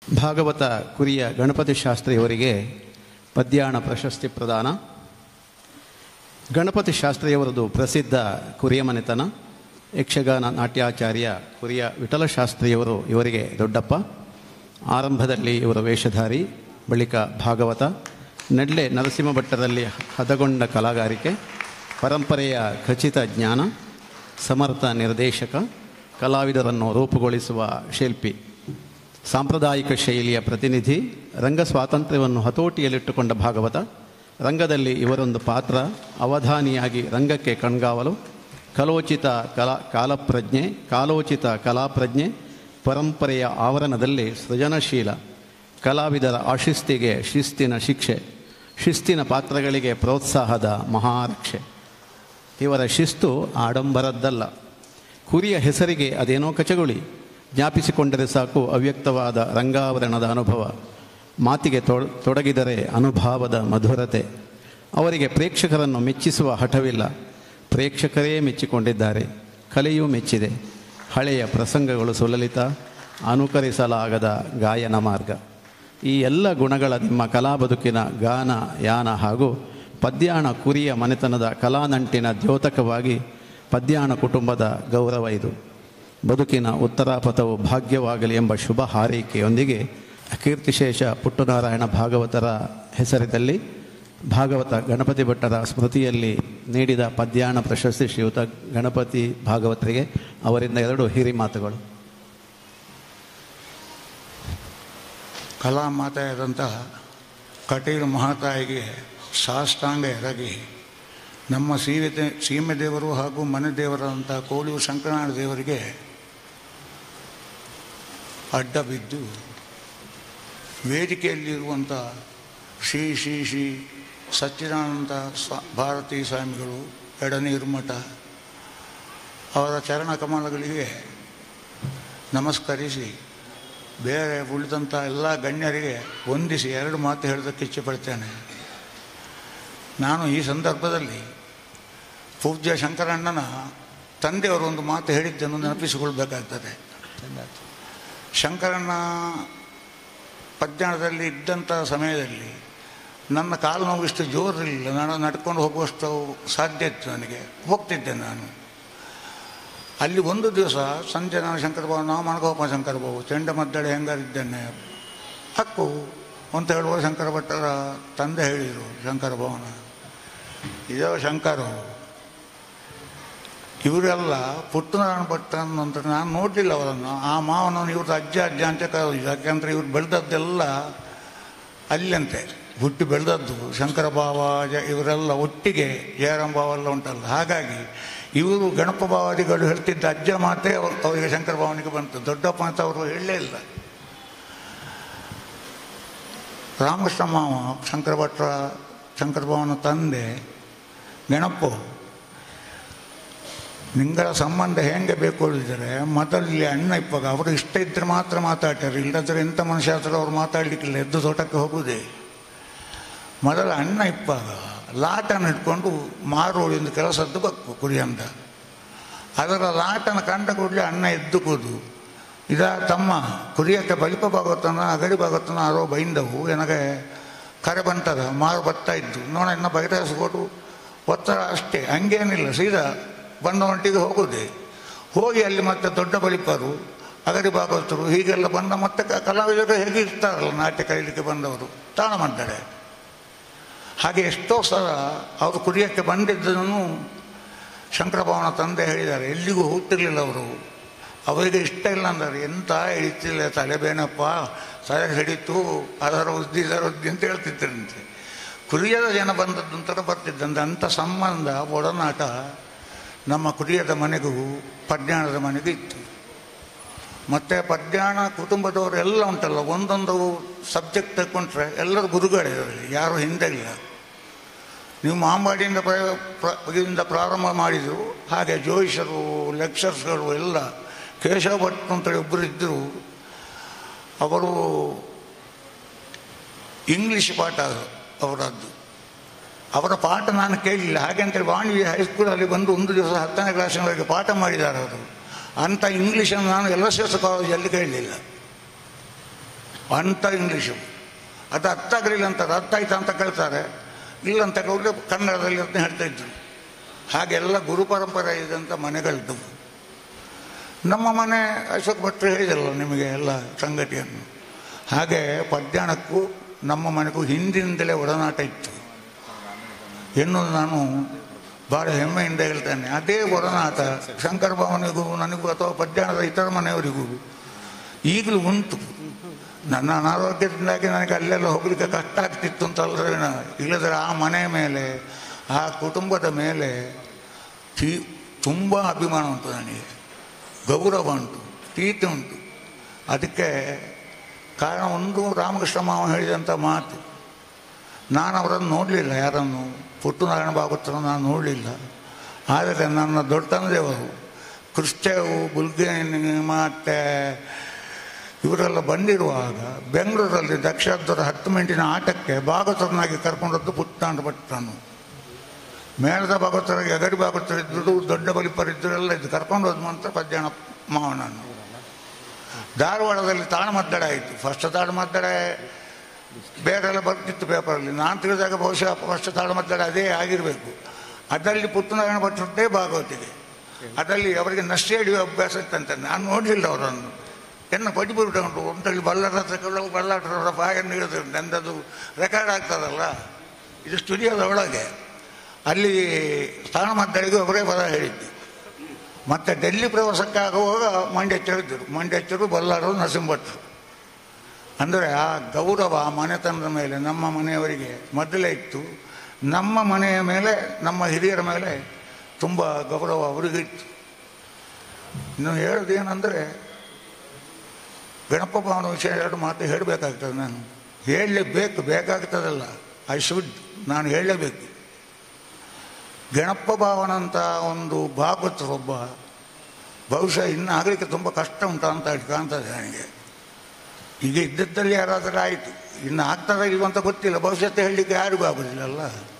ಭಾಗವತ ಕುರಿಯ ಗಣಪತಿ ಶಾಸ್ತ್ರಿಯವರಿಗೆ ಪದ್ಯಾಣ ಪ್ರಶಸ್ತಿ ಪ್ರದಾನ. ಗಣಪತಿ ಶಾಸ್ತ್ರಿಯವರದು ಪ್ರಸಿದ್ಧ ಕುರಿಯ ಮನೆತನ. ಯಕ್ಷಗಾನ ನಾಟ್ಯಾಚಾರ್ಯ ಕುರಿಯ ವಿಠಲಶಾಸ್ತ್ರಿಯವರು ಇವರಿಗೆ ದೊಡ್ಡಪ್ಪ. ಆರಂಭದಲ್ಲಿ ಇವರ ವೇಷಧಾರಿ, ಬಳಿಕ ಭಾಗವತ, ನೆಡ್ಲೆ ನರಸಿಂಹ ಭಟ್ಟರಲ್ಲಿ ಹದಗೊಂಡ ಕಲಾಗಾರಿಕೆ, ಪರಂಪರೆಯ ಖಚಿತ ಜ್ಞಾನ, ಸಮರ್ಥ ನಿರ್ದೇಶಕ, ಕಲಾವಿದರನ್ನು ರೂಪುಗೊಳಿಸುವ ಶಿಲ್ಪಿ, ಸಾಂಪ್ರದಾಯಿಕ ಶೈಲಿಯ ಪ್ರತಿನಿಧಿ, ರಂಗ ಸ್ವಾತಂತ್ರ್ಯವನ್ನು ಹತೋಟಿಯಲ್ಲಿಟ್ಟುಕೊಂಡ ಭಾಗವತ. ರಂಗದಲ್ಲಿ ಇವರೊಂದು ಪಾತ್ರ, ಅವಧಾನಿಯಾಗಿ ರಂಗಕ್ಕೆ ಕಣ್ಗಾವಲು, ಕಾಲೋಚಿತ ಕಲಾಪ್ರಜ್ಞೆ, ಪರಂಪರೆಯ ಆವರಣದಲ್ಲಿ ಸೃಜನಶೀಲ, ಕಲಾವಿದರ ಆಶಿಸ್ತಿಗೆ ಶಿಸ್ತಿನ ಶಿಕ್ಷೆ, ಶಿಸ್ತಿನ ಪಾತ್ರಗಳಿಗೆ ಪ್ರೋತ್ಸಾಹದ ಮಹಾರಕ್ಷೆ. ಇವರ ಶಿಸ್ತು ಆಡಂಬರದ್ದಲ್ಲ. ಕುರಿಯ ಹೆಸರಿಗೆ ಅದೇನೋ ಕಚಗುಳಿ, ಜ್ಞಾಪಿಸಿಕೊಂಡರೆ ಸಾಕು ಅವ್ಯಕ್ತವಾದ ರಂಗಾವರಣದ ಅನುಭವ. ಮಾತಿಗೆ ತೊಡಗಿದರೆ ಅನುಭಾವದ ಮಧುರತೆ. ಅವರಿಗೆ ಪ್ರೇಕ್ಷಕರನ್ನು ಮೆಚ್ಚಿಸುವ ಹಠವಿಲ್ಲ. ಪ್ರೇಕ್ಷಕರೇ ಮೆಚ್ಚಿಕೊಂಡಿದ್ದಾರೆ, ಕಲೆಯೂ ಮೆಚ್ಚಿದೆ. ಹಳೆಯ ಪ್ರಸಂಗಗಳು ಸುಲಲಿತ, ಅನುಕರಿಸಲಾಗದ ಗಾಯನ ಮಾರ್ಗ. ಈ ಎಲ್ಲ ಗುಣಗಳ ನಿಮ್ಮ ಕಲಾ ಬದುಕಿನ ಗಾನ, ಯಾನ ಹಾಗೂ ಪದ್ಯಾಣ ಕುರಿಯ ಮನೆತನದ ಕಲಾನಂಟಿನ ದ್ಯೋತಕವಾಗಿ ಪದ್ಯಾಣ ಕುಟುಂಬದ ಗೌರವ ಇದು. ಬದುಕಿನ ಉತ್ತರಾಪಥವು ಭಾಗ್ಯವಾಗಲಿ ಎಂಬ ಶುಭ ಹಾರೈಕೆಯೊಂದಿಗೆ ಕೀರ್ತಿಶೇಷ ಪುಟ್ಟನಾರಾಯಣ ಭಾಗವತರ ಹೆಸರಿನಲ್ಲಿ ಭಾಗವತ ಗಣಪತಿ ಭಟ್ಟರ ಸ್ಮೃತಿಯಲ್ಲಿ ನೀಡಿದ ಪದ್ಯಾಣ ಪ್ರಶಸ್ತಿ ಶ್ರೀಯುತ ಗಣಪತಿ ಭಾಗವತರಿಗೆ ಅವರಿಂದ 2 ಹಿರಿ ಮಾತುಗಳು. ಕಲಾಮಾತೆಯಾದಂತಹ ಕಟೀಲು ಮಹಾತಾಯಿಗೆ ಸಾಷ್ಟಾಂಗ ಎರಗಿ, ನಮ್ಮ ಸೀಮೆ ದೇವರು ಹಾಗೂ ಮನೆ ದೇವರಾದಂಥ ಕೋಳಿಯೂರು ಶಂಕರನಾರಾಯಣ ದೇವರಿಗೆ ಅಡ್ಡ ಬಿದ್ದು ವೇದಿಕೆಯಲ್ಲಿರುವಂಥ ಶ್ರೀ ಶ್ರೀ ಶ್ರೀ ಸಚ್ಚಿದಾನಂದ ಭಾರತೀ ಸ್ವಾಮಿಗಳು, ಎಡನೀರು ಮಠ ಅವರ ಚರಣ ಕಮಲಗಳಿಗೆ ನಮಸ್ಕರಿಸಿ, ಬೇರೆ ಉಳಿದಂಥ ಎಲ್ಲ ಗಣ್ಯರಿಗೆ ವಂದಿಸಿ 2 ಮಾತು ಹೇಳೋದಕ್ಕೆ ಇಚ್ಛೆಪಡ್ತೇನೆ. ನಾನು ಈ ಸಂದರ್ಭದಲ್ಲಿ ಪೂಜ್ಯ ಶಂಕರಣ್ಣನ ತಂದೆಯವರು ಒಂದು ಮಾತು ಹೇಳಿದ್ದನ್ನು ನೆನಪಿಸಿಕೊಳ್ಬೇಕಾಗ್ತದೆ. ಶಂಕರಣ್ಣ ಪದ್ಯಾಣದಲ್ಲಿ ಇದ್ದಂಥ ಸಮಯದಲ್ಲಿ ನನ್ನ ಕಾಲು ನೋವು ಇಷ್ಟು ಜೋರಿರಲಿಲ್ಲ. ನಾನು ನಡ್ಕೊಂಡು ಹೋಗುವಷ್ಟು ಸಾಧ್ಯ ಇತ್ತು, ನನಗೆ ಹೋಗ್ತಿದ್ದೆ ನಾನು. ಅಲ್ಲಿ ಒಂದು ದಿವಸ ಸಂಜೆ ನಾನು ಶಂಕರಬಾಬು, ನಾವು ಮಣಗೋಪ ಶಂಕರಬಾಬು ಚೆಂಡ ಮದ್ದಳೆ ಹೆಂಗಾರಿದ್ದೇನೆ ಹಕ್ಕು ಅಂತ ಹೇಳುವ ಶಂಕರ ಭಟ್ಟರ ತಂದೆ ಹೇಳಿದರು. ಶಂಕರಭವನ ಇದೋ ಶಂಕರು, ಇವರೆಲ್ಲ ಪುಟ್ಟನಾರಾಯಣ ಭಟ್ಟ ಅಂತ ನಾನು ನೋಡಲಿಲ್ಲ ಅವರನ್ನು. ಆ ಮಾವನನ್ನು ಇವ್ರದ್ದು ಅಜ್ಜ ಅಂತ ಕರೆಯೋದು. ಯಾಕೆಂದರೆ ಇವ್ರು ಬೆಳೆದದ್ದೆಲ್ಲ ಅಲ್ಲಂತೆ, ಹುಟ್ಟಿ ಬೆಳೆದದ್ದು ಶಂಕರ ಭಾವ ಇವರೆಲ್ಲ ಒಟ್ಟಿಗೆ, ಜಯರಾಮ್ ಭಾವ ಎಲ್ಲ ಉಂಟಲ್ಲ. ಹಾಗಾಗಿ ಇವರು ಗಣಪ ಭಾವಾದಿಗಳು ಹೇಳ್ತಿದ್ದ ಅಜ್ಜ ಮಾತೇ ಅವರಿಗೆ ಶಂಕರ ಭಾವನಿಗೆ ಬಂತು. ದೊಡ್ಡಪ್ಪ ಅಂತ ಅವರು ಹೇಳಲೇ ಇಲ್ಲ. ರಾಮಕೃಷ್ಣ ಮಾವ ಶಂಕರ ಭಟ್ರ ಶಂಕರ ಭಾವನ ತಂದೆ ಗಣಪ, ನಿಂಗಳ ಸಂಬಂಧ ಹೆಂಗೆ ಬೇಕು ಹೇಳಿದರೆ ಮೊದಲಲ್ಲಿ ಅಣ್ಣ ಇಪ್ಪಾಗ ಅವರು ಇಷ್ಟ ಇದ್ದರೆ ಮಾತ್ರ ಮಾತಾಡ್ತಾರೆ, ಇಲ್ಲದ್ರೆ ಎಂಥ ಮನುಷ್ಯ ಹತ್ರ ಅವ್ರು ಮಾತಾಡಲಿಕ್ಕಿಲ್ಲ, ಎದ್ದು ತೋಟಕ್ಕೆ ಹೋಗುವುದೇ. ಮೊದಲು ಅಣ್ಣ ಇಪ್ಪಾಗ ಲಾಟನ ಇಟ್ಕೊಂಡು ಮಾರೋಳಿಂದ ಕೆಲಸದ್ದು ಬಕ್ಕು ಕುರಿಯಂದ. ಅದರ ಲಾಟನ ಕಂಡ ಕೂಡಲೇ ಅಣ್ಣ ಎದ್ದು ಕೂದು, ತಮ್ಮ ಕುರಿಯಕ್ಕೆ ಬಲಿಪ ಭಾಗವತನ ಅಗಡಿ ಭಾಗವತನ ಆರೋ ಬೈಂದವು ನನಗೆ ಕರೆ ಬಂತದ ಮಾರು ಬರ್ತಾ ಇದ್ದು ನೋಡ, ಇನ್ನು ಬೈರಾಯಿಸ್ಕೊಟ್ಟು ಒತ್ತಡ ಅಷ್ಟೇ, ಹಂಗೇನಿಲ್ಲ. ಸೀದಾ ಬಂದ ಹೊಂಟಿಗೆ ಹೋಗೋದೆ. ಹೋಗಿ ಅಲ್ಲಿ ಮತ್ತೆ ದೊಡ್ಡ ಬಲಿಪರು, ಅಗಡಿ ಭಾಗವತರು ಹೀಗೆಲ್ಲ ಬಂದ ಮತ್ತೆ ಕಲಾವಿದರು ಹೇಗೆ ಇರ್ತಾರಲ್ಲ ನಾಟ್ಯ ಕಲೀಲಿಕ್ಕೆ ಬಂದವರು ತಾಣ ಮಾಡ್ತಾರೆ. ಹಾಗೆ ಎಷ್ಟೋ ಸಲ ಅವರು ಕುರಿಯಕ್ಕೆ ಬಂದಿದ್ದನ್ನು ಶಂಕರಭವನ ತಂದೆ ಹೇಳಿದ್ದಾರೆ. ಎಲ್ಲಿಗೂ ಹೋಗ್ತಿರ್ಲಿಲ್ಲ ಅವರು, ಅವರಿಗೆ ಇಷ್ಟ ಇಲ್ಲ ಅಂದರೆ ಎಂತ ಹಿಡಿತಿಲ್ಲ, ತಲೆಬೇನಪ್ಪ ತಲೆ ಹಿಡಿತು, ಅದರ ಉದ್ದಿ ಅಂತ ಹೇಳ್ತಿದ್ದರಂತೆ. ಕುರಿಯದ ಜನ ಬಂದದ್ದು ಅಂತರ ಬರ್ತಿದ್ದಂತೆ. ಅಂಥ ಸಂಬಂಧ, ಒಡನಾಟ ನಮ್ಮ ಕುರಿಯದ ಮನೆಗೂ ಪದ್ಯಾಣದ ಮನೆಗೂ ಇತ್ತು. ಮತ್ತು ಪದ್ಯಾಣ ಕುಟುಂಬದವರು ಎಲ್ಲ ಉಂಟಲ್ಲ, ಒಂದೊಂದು ಸಬ್ಜೆಕ್ಟ್ ತಗೊಂಡ್ರೆ ಎಲ್ಲರೂ ಗುರುಗಳೇ, ಯಾರು ಹಿಂದೆ ಇಲ್ಲ. ನೀವು ಮಾಂಬಾಡಿಯಿಂದ ಇದರಿಂದ ಪ್ರಾರಂಭ ಮಾಡಿದರು. ಹಾಗೆ ಜೋಯಿಷರು, ಲೆಕ್ಚರ್ಸ್ಗಳು ಎಲ್ಲ, ಕೇಶವ ಭಟ್ ಅಂತೇಳಿ ಒಬ್ಬರು ಇದ್ದರು. ಅವರು ಇಂಗ್ಲೀಷ್ ಪಾಠ ಅವರದ್ದು. ಅವರ ಪಾಠ ನಾನು ಕೇಳಲಿಲ್ಲ. ಹಾಗೆ ಅಂತೇಳಿ ವಾಣಿ ಹೈಸ್ಕೂಲಲ್ಲಿ ಬಂದು ಒಂದು ದಿವಸ 10ನೇ ಕ್ಲಾಸಿನವರೆಗೆ ಪಾಠ ಮಾಡಿದ್ದಾರೆ ಅವರು. ಅಂಥ ಇಂಗ್ಲೀಷನ್ನು ನಾನು LSS ಕಾಲೇಜಲ್ಲಿ ಕೇಳಲಿಲ್ಲ. ಅಂಥ ಇಂಗ್ಲೀಷು. ಅದು ಅರ್ಥ ಆಗಲಿಲ್ಲ ಅಂತಾರೆ, ಅರ್ಥ ಆಯ್ತಾ ಅಂತ ಕೇಳ್ತಾರೆ, ಇಲ್ಲ ಅಂತ ಕೇಳಿದ್ರೆ ಕನ್ನಡದಲ್ಲಿ ಅಂತ ಹೇಳ್ತಾ ಇದ್ರು. ಹಾಗೆಲ್ಲ ಗುರು ಪರಂಪರೆ ಇದ್ದಂಥ ಮನೆಗಳಿದ್ದವು. ನಮ್ಮ ಮನೆ ಅಶೋಕ್ ಭಟ್ರು ಹೇಳಿದಲ್ಲ ನಿಮಗೆ ಎಲ್ಲ ಸಂಗತಿಯನ್ನು. ಹಾಗೆ ಪದ್ಯಾಣಕ್ಕೂ ನಮ್ಮ ಮನೆಗೂ ಹಿಂದಿನಿಂದಲೇ ಒಡನಾಟ ಇತ್ತು ಎನ್ನುವುದು ನಾನು ಭಾಳ ಹೆಮ್ಮೆಯಿಂದ ಹೇಳ್ತೇನೆ. ಅದೇ ಒಡನಾಟ ಶಂಕರ ಭವನಿಗೂ ನನಗೂ ಅಥವಾ ಪದ್ಯಾಣದ ಇತರ ಮನೆಯವರಿಗೂ ಈಗಲೂ ಉಂಟು. ನನ್ನ ಅನಾರೋಗ್ಯದಿಂದಾಗಿ ನನಗೆ ಅಲ್ಲೆಲ್ಲ ಹೋಗಲಿಕ್ಕೆ ಕಷ್ಟ ಆಗ್ತಿತ್ತು ಅಂತಲ್ಲದ್ರೆ, ಇಲ್ಲದ್ರೆ ಆ ಮನೆಯ ಮೇಲೆ, ಆ ಕುಟುಂಬದ ಮೇಲೆ ತುಂಬ ಅಭಿಮಾನ ಉಂಟು ನನಗೆ, ಗೌರವ ಉಂಟು, ಪ್ರೀತಿ ಉಂಟು. ಅದಕ್ಕೆ ಕಾರಣ ಒಂದು ರಾಮಕೃಷ್ಣ ಮಾವ ಹೇಳಿದಂಥ ಮಾತು. ನಾನು ಅವರನ್ನು ನೋಡಲಿಲ್ಲ, ಯಾರನ್ನು ಪುಟ್ಟನಾರಾಯಣ ಭಾಗವತರನ್ನು ನಾನು ನೋಡಲಿಲ್ಲ. ಆದರೆ ನನ್ನ ದೊಡ್ಡ ತಂದೆಯವರು ಕ್ರಿಸ್ಟೇವು, ಬುಲ್ಗೇನಿ ಮತ್ತು ಇವರೆಲ್ಲ ಬಂದಿರುವಾಗ ಬೆಂಗಳೂರಲ್ಲಿ ದಕ್ಷಾಧ್ವರ 10 ಮಿನಿಟಿನ ಆಟಕ್ಕೆ ಭಾಗವತರನ್ನಾಗಿ ಕರ್ಕೊಂಡದ್ದು ಪುಟ್ಟನಾರಾಯಣ ಭಟ್ರನ್ನು. ಮೇಳದ ಭಾಗವತರಿಗೆ ಅಗಡಿ ಭಾಗವತರಿದ್ದರು, ದೊಡ್ಡ ಬಲಿಪರಿದ್ದರು, ಎಲ್ಲ ಇದ್ದು ಕರ್ಕೊಂಡು ಹೋದ ಮಾತ್ರ ಪದ್ಯಾಣ ಮಾವನನ್ನು. ಧಾರವಾಡದಲ್ಲಿ ತಾಳಮದ್ದಳೆ ಆಯಿತು. ಫಸ್ಟ್ ತಾಳಮದ್ದಳೆ ಬೇರೆಲ್ಲ ಬರ್ತಿತ್ತು ಪೇಪರಲ್ಲಿ. ನಾನು ತಿಳಿದಾಗ ಬಹುಶಃ ಫಸ್ಟ್ ತಾಳಮದ್ದಳೆ ಅದೇ ಆಗಿರಬೇಕು. ಅದರಲ್ಲಿ ಪುಟ್ಟನಾರಾಯಣ ಭಟ್ರದ್ದೇ ಭಾಗವತಿಗೆ. ಅದರಲ್ಲಿ ಅವರಿಗೆ ನಷ್ಟೇ ಹಿಡಿಯುವ ಅಭ್ಯಾಸ ಇತ್ತಂತೆ. ನಾನು ನೋಡಲಿಲ್ಲ ಅವರನ್ನು. ಎನ್ನ ಪಡಿಬಿಟ್ಟು ಒಂದಲ್ಲಿ ಬಳ್ಳಾರ ಬಳ್ಳಾಟರವರ ಬಾಯನ್ನು ಹಿಡಿದ್ರು. ನಂದದು ರೆಕಾರ್ಡ್ ಆಗ್ತದಲ್ಲ, ಇದು ಸ್ಟುಡಿಯೋದ ಒಳಗೆ. ಅಲ್ಲಿ ತಾಳಮದ್ದಳೆಗೂ ಅವರೇ ಪದ ಹೇಳಿದ್ದು. ಮತ್ತು ಡೆಲ್ಲಿ ಪ್ರವಾಸಕ್ಕೆ ಆಗುವಾಗ ಮಂಡ್ಯಚ್ಚರಿದ್ದರು. ಮಂಡ್ಯಚ್ಚರು, ಬಲ್ಲಾರರು, ನರಸಿಂಹಭಟ್ರು. ಅಂದರೆ ಆ ಗೌರವ ಮನೆತನದ ಮೇಲೆ ನಮ್ಮ ಮನೆಯವರಿಗೆ ಮೊದಲೇ ಇತ್ತು. ನಮ್ಮ ಮನೆಯ ಮೇಲೆ, ನಮ್ಮ ಹಿರಿಯರ ಮೇಲೆ ತುಂಬ ಗೌರವ ಅವರಿಗಿತ್ತು. ಇನ್ನು ಹೇಳೋದೇನೆಂದರೆ, ಗಣಪ ಭವನ ವಿಷಯ 2 ಮಾತು ಹೇಳಬೇಕಾಗ್ತದೆ. ನಾನು ಹೇಳಲೇಬೇಕು, ಬೇಕಾಗ್ತದಲ್ಲ, ಐ ಶುಡ್, ನಾನು ಹೇಳಲೇಬೇಕು. ಗಣಪ ಭಾವನ ಅಂತ ಒಂದು ಭಾಗವತರೊಬ್ಬ ಬಹುಶಃ ಇನ್ನು ಆಗಲಿಕ್ಕೆ ತುಂಬ ಕಷ್ಟ ಉಂಟು ಅಂತ ಕಾಣ್ತದೆ ನನಗೆ. ಈಗ ಇದ್ದದ್ದಲ್ಲಿ ಯಾರಾದರೂ ಆಯಿತು, ಇನ್ನು ಆಗ್ತದ ಇಲ್ವಂತ ಗೊತ್ತಿಲ್ಲ. ಭವಿಷ್ಯത്തെ ಹೇಳಲಿಕ್ಕೆ ಯಾರಿಗೂ ಆಗೋದಿಲ್ಲಲ್ಲ.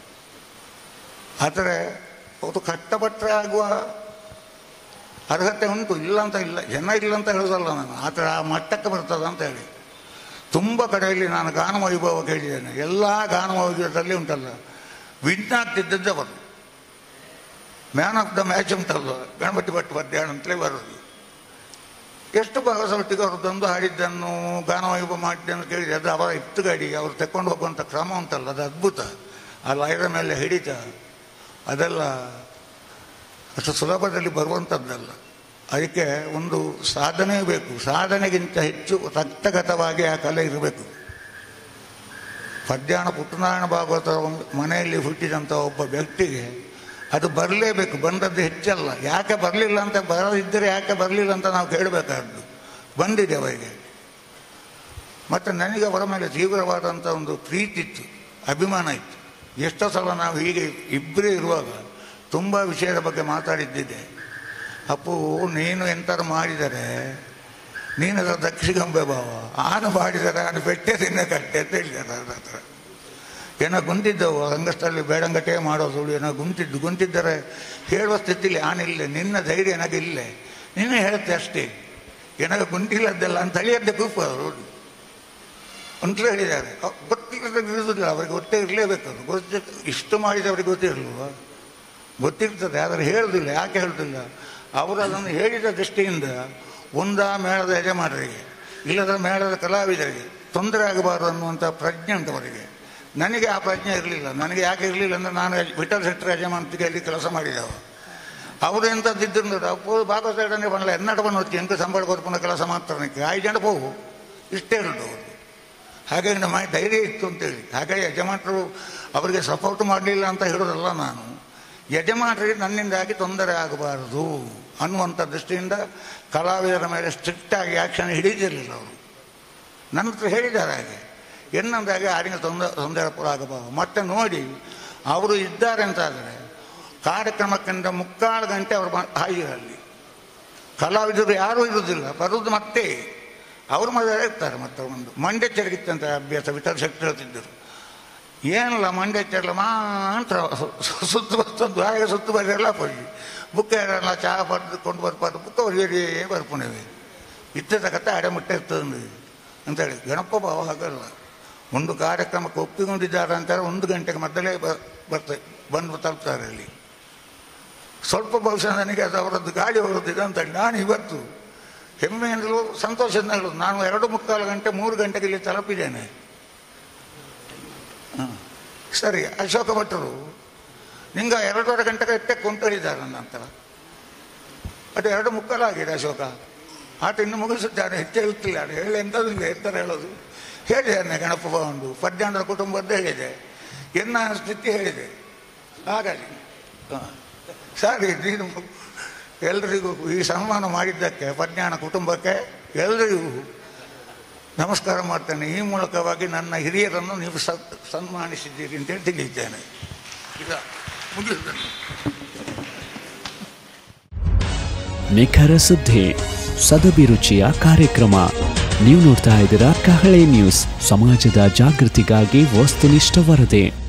ಆದರೆ ಅವರು ಕಷ್ಟಪಟ್ಟರೆ ಆಗುವ ಅರ್ಹತೆ ಉಂಟು, ಇಲ್ಲ ಅಂತ ಇಲ್ಲ, ಜನ ಇಲ್ಲ ಅಂತ ಹೇಳೋದಲ್ಲ ನಾನು. ಆ ಥರ ಆ ಮಟ್ಟಕ್ಕೆ ಬರ್ತದ ಅಂತ ಹೇಳಿ ತುಂಬ ಕಡೆಯಲ್ಲಿ ನಾನು ಗಾನ ವೈಭವ ಕೇಳಿದ್ದೇನೆ. ಎಲ್ಲ ಗಾನ ವೈಭವದಲ್ಲಿ ಉಂಟಲ್ಲ, ವಿನ್ ಆಗ್ತಿದ್ದದ್ದು ಅವರು. ಮ್ಯಾನ್ ಆಫ್ ದ ಮ್ಯಾಚ್ ಉಂಟಲ್ಲ, ಗಣಪತಿ ಭಟ್ ಪದ್ಯಾಣ ಅಂತಲೇ ಬರೋದು. ಎಷ್ಟು ಭಾಗವತೊಟ್ಟಿಗೆ ಅವರು ತಂದು ಹಾಡಿದ್ದನ್ನು ಗಾನ ವೈಭವ ಮಾಡಿದ್ದನ್ನು ಕೇಳಿದೆ. ಅದು ಅವರ ಎತ್ತುಗಾಡಿ ಅವರು ತೆಕ್ಕೊಂಡು ಹೋಗುವಂಥ ಕ್ರಮ ಉಂಟಲ್ಲ, ಅದು ಅದ್ಭುತ. ಆ ಲಯದ ಮೇಲೆ ಹಿಡಿತ ಅದೆಲ್ಲ ಅಷ್ಟು ಸುಲಭದಲ್ಲಿ ಬರುವಂಥದ್ದಲ್ಲ. ಅದಕ್ಕೆ ಒಂದು ಸಾಧನೆ ಬೇಕು. ಸಾಧನೆಗಿಂತ ಹೆಚ್ಚು ರಕ್ತಗತವಾಗಿ ಆ ಕಲೆ ಇರಬೇಕು. ಪದ್ಯಾಣ ಪುಟ್ಟನಾರಾಯಣ ಭಾಗವತರ ಮನೆಯಲ್ಲಿ ಹುಟ್ಟಿದಂಥ ಒಬ್ಬ ವ್ಯಕ್ತಿಗೆ ಅದು ಬರಲೇಬೇಕು. ಬಂದದ್ದು ಹೆಚ್ಚಲ್ಲ. ಯಾಕೆ ಬರಲಿಲ್ಲ ಅಂತ, ಬರದಿದ್ದರೆ ಯಾಕೆ ಬರಲಿಲ್ಲ ಅಂತ ನಾವು ಕೇಳಬೇಕಾದ್ದು. ಬಂದಿದೆ ಅವರಿಗೆ. ಮತ್ತು ನನಗೆ ಅವರ ಮೇಲೆ ತೀವ್ರವಾದಂಥ ಒಂದು ಪ್ರೀತಿ ಇತ್ತು, ಅಭಿಮಾನ ಇತ್ತು. ಎಷ್ಟೋ ಸಲ ನಾವು ಹೀಗೆ ಇಬ್ಬರೇ ಇರುವಾಗ ತುಂಬ ವಿಷಯದ ಬಗ್ಗೆ ಮಾತಾಡಿದ್ದಿದೆ. ಅಪ್ಪು, ನೀನು ಎಂಥರು ಮಾಡಿದರೆ ನೀನದ ದಕ್ಷಿಗಂಬೆ ಭಾವ, ಆನು ಮಾಡಿದರೆ ನಾನು ಬೆಟ್ಟೆ ತಿನ್ನ ಕಟ್ಟೆ ಅಂತ ಹೇಳಿದ್ದಾರೆ. ಅದ್ರ ಹತ್ರ ಏನೋ ಗುಂತಿದ್ದವು ರಂಗಸ್ಥಳದಲ್ಲಿ ಬೇಡಂಗಟೇ ಮಾಡೋದು. ಏನೋ ಗುಂತಿದ್ದರೆ ಹೇಳುವ ಸ್ಥಿತಿಲಿ ಆನಿಲ್ಲ. ನಿನ್ನ ಧೈರ್ಯ ನನಗಿಲ್ಲೇ, ನೀನೇ ಹೇಳುತ್ತೆ ಅಷ್ಟೇ. ಏನಾಗ ಗುಂಟಿಲ್ಲದ್ದೆಲ್ಲ ಅಂತ ಹೇಳಿಯದ್ದೇ ಕೂಪು ಅವರು ಅಂತಲೇ ಹೇಳಿದ್ದಾರೆ. ಗೊತ್ತಿಲ್ಲದಾಗ ಇರುವುದಿಲ್ಲ, ಅವರಿಗೆ ಗೊತ್ತೇ ಇರಲೇಬೇಕು. ಅದು ಗೊತ್ತಿತ್ತು, ಇಷ್ಟು ಮಾಡಿದವರಿಗೆ ಗೊತ್ತಿರಲ್ವ? ಗೊತ್ತಿರ್ತದೆ, ಆದರೆ ಹೇಳುವುದಿಲ್ಲ. ಯಾಕೆ ಹೇಳುವುದಿಲ್ಲ? ಅವರು ಅದನ್ನು ಹೇಳಿದ ದೃಷ್ಟಿಯಿಂದ ಒಂದಾ ಮೇಳದ ಯಜಮಾನರಿಗೆ, ಇಲ್ಲದ ಮೇಳದ ಕಲಾವಿದರಿಗೆ ತೊಂದರೆ ಆಗಬಾರದು ಅನ್ನುವಂಥ ಪ್ರಜ್ಞೆ ಉಂಟು ಅವರಿಗೆ. ನನಗೆ ಆ ಪ್ರಜ್ಞೆ ಇರಲಿಲ್ಲ. ನನಗೆ ಯಾಕೆ ಇರಲಿಲ್ಲ ಅಂದರೆ, ನಾನು ವಿಠಲ್ ಶೆಟ್ಟರ್ ಯಜಮಾನತಿಗೆಯಲ್ಲಿ ಕೆಲಸ ಮಾಡಿದವ. ಅವರು ಎಂಥದ್ದಿದ್ದು ಅಪ್ಪು ಭಾಗವತ ಎರಡನೇ ಬನ್ನಲ್ಲ, ಎನ್ನಡ ಬಂದು ಹೊತ್ತಿ ಎಂಟು ಸಂಬಳ ಕೊರ್ಪುನ ಕೆಲಸ ಮಾಡ್ತಾರಕ್ಕೆ 5 ಜನ ಹೋಗು, ಇಷ್ಟೇ ಇರೋದು ಅವರು. ಹಾಗಾಗಿ ನಮ್ಮ ಧೈರ್ಯ ಇತ್ತು ಅಂತೇಳಿ. ಹಾಗಾಗಿ ಯಜಮಾನರು ಅವರಿಗೆ ಸಪೋರ್ಟ್ ಮಾಡಲಿಲ್ಲ ಅಂತ ಹೇಳೋದಲ್ಲ ನಾನು. ಯಜಮಾನರಿಗೆ ನನ್ನಿಂದಾಗಿ ತೊಂದರೆ ಆಗಬಾರದು ಅನ್ನುವಂಥ ದೃಷ್ಟಿಯಿಂದ ಕಲಾವಿದರ ಮೇಲೆ ಸ್ಟ್ರಿಕ್ಟಾಗಿ ಆ್ಯಕ್ಷನ್ ಹಿಡಿದಿರಲಿಲ್ಲ ಅವರು. ನನ್ನ ಹತ್ರ ಹೇಳಿದ್ದಾರೆ ಹಾಗೆ, ಎನ್ನಂದಾಗ ಯಾರಿಗೆ ತೊಂದರೆ ಆಗಬಾರದು. ಮತ್ತೆ ನೋಡಿ, ಅವರು ಇದ್ದಾರೆ ಅಂತಾದರೆ ಕಾರ್ಯಕ್ರಮಕ್ಕಿಂತ 3/4 ಗಂಟೆ ಅವರು ಹಾಜಿರಲ್ಲಿ. ಕಲಾವಿದರು ಯಾರೂ ಇರುವುದಿಲ್ಲ, ಬರುವುದು ಮತ್ತೆ ಅವರು ಮದುವೆ ಇರ್ತಾರೆ. ಮತ್ತೆ ಒಂದು ಮಂಡ್ಯಚ್ಚರಿಗಿತ್ತಂತ ಅಭ್ಯಾಸ, ವಿಠಲ್ ಶೆಟ್ಟಿ ಹೇಳ್ತಿದ್ದರು. ಏನಿಲ್ಲ, ಮಂಡ್ಯಚ್ಚರಲ್ಲ ಮಾತ್ರ ಸುತ್ತು ಬರ್ತದ್ದು, ಹಾಗೆ ಸುತ್ತು ಬರೆಯಲ್ಲ ಪಡಿ ಬುಕ್ಕ ಎಲ್ಲ ಚಹಾ ಪಡೆದು ಕೊಂಡು ಬರ್ಬಾರ್ದು, ಬುಕ್ಕ ಹೊರಗಡೆ ಬರ್ಪುಣವೆ ಇತ್ತದ ಕತೆ ಅಡೆಮುಟ್ಟೆ ಇರ್ತದೆ. ಅಂತೇಳಿ. ಗಣಪ ಭಾವ ಹಾಗಲ್ಲ. ಒಂದು ಕಾರ್ಯಕ್ರಮಕ್ಕೆ ಒಪ್ಪಿಕೊಂಡಿದ್ದಾರೆ ಅಂತಾರೆ, 1 ಗಂಟೆಗೆ ಮೊದಲೇ ಬಂದು ತಲುಪ್ತಾರೆ ಅಲ್ಲಿ. ಸ್ವಲ್ಪ ಬಹುಶಃ ನನಗೆ ಅದು ಅವರದ್ದು ಗಾಡಿ ಹೊರದಿದೆ ಅಂತೇಳಿ ನಾನು ಇವತ್ತು ಹೆಮ್ಮೆಯಿಂದಲೂ ಸಂತೋಷದಿಂದ ಹೇಳೋದು, ನಾನು 2:45 ಗಂಟೆ 3 ಗಂಟೆಗೆ ಇಲ್ಲಿ ತಲುಪಿದ್ದೇನೆ. ಸರಿ, ಅಶೋಕ ಭಟ್ರು ನಿಂಗೆ 2:30 ಗಂಟೆಗೆ ಎಟ್ಟೆ ಕೊಂಡೊಯ್ದಿದ್ದಾರೆ ನನ್ನ ನಂತರ. ಅದು 2:45 ಆಗಿದೆ ಅಶೋಕ. ಆತ ಇನ್ನು ಮುಗಿಸುತ್ತಾರೆ, ಹೆಚ್ಚೆ ಇರ್ತಿಲ್ಲ. ಹೇಳಿ ಎಂಥದಿಲ್ಲ ಎಂತ ಹೇಳೋದು. ಹೇಳಿದ್ದಾನೆ ಗಣಪ ಭವನದು ಪದ್ಯಾಣದ ಕುಟುಂಬದ್ದು ಹೇಳಿದೆ, ಎನ್ನ ಸ್ಥಿತಿ ಹೇಳಿದೆ. ಹಾಗಾಗಿ ಸರಿ, ನೀನು ಎಲ್ರಿಗೂ ಈ ಸನ್ಮಾನ ಮಾಡಿದ್ದಕ್ಕೆ ಪದ್ಯಾಣ ಕುಟುಂಬಕ್ಕೆ ಎಲ್ಲರಿಗೂ ನಮಸ್ಕಾರ ಮಾಡ್ತೇನೆ. ಈ ಮೂಲಕವಾಗಿ ನನ್ನ ಹಿರಿಯರನ್ನು ನೀವು ಸನ್ಮಾನಿಸಿದ್ದೀರಿ ಅಂತೇಳಿ ತಿಳಿಯುತ್ತೇನೆ. ಈಗ ಮುಗಿಸ್ತೇನೆ. ನಿಖರ ಸುದ್ದಿ, ಸದಭಿರುಚಿಯ ಕಾರ್ಯಕ್ರಮ. ನೀವು ನೋಡ್ತಾ ಇದ್ದೀರಾ ಕಹಳೆ ನ್ಯೂಸ್, ಸಮಾಜದ ಜಾಗೃತಿಗಾಗಿ ವಸ್ತುನಿಷ್ಠ ವರದಿ.